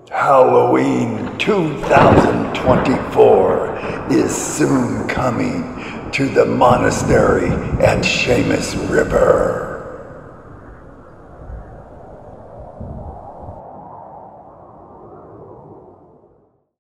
Halloween 2024 is soon coming to the Monastery at Shaymus River.